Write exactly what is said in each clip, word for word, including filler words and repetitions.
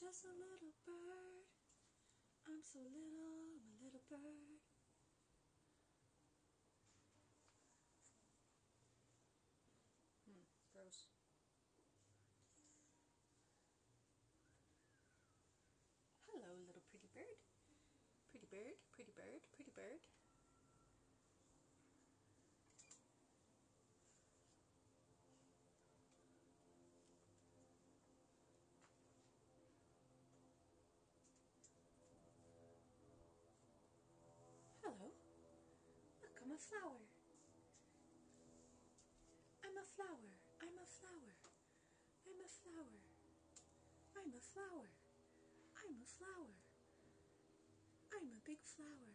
just a little bird. I'm so little, I'm a little bird. Hmm, gross. Hello, little pretty bird. Pretty bird, pretty bird, pretty bird. Hello. Look, I'm a flower. I'm a flower. I'm a flower. I'm a flower. I'm a flower. I'm a flower. I'm a big flower.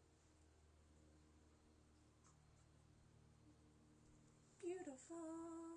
Beautiful.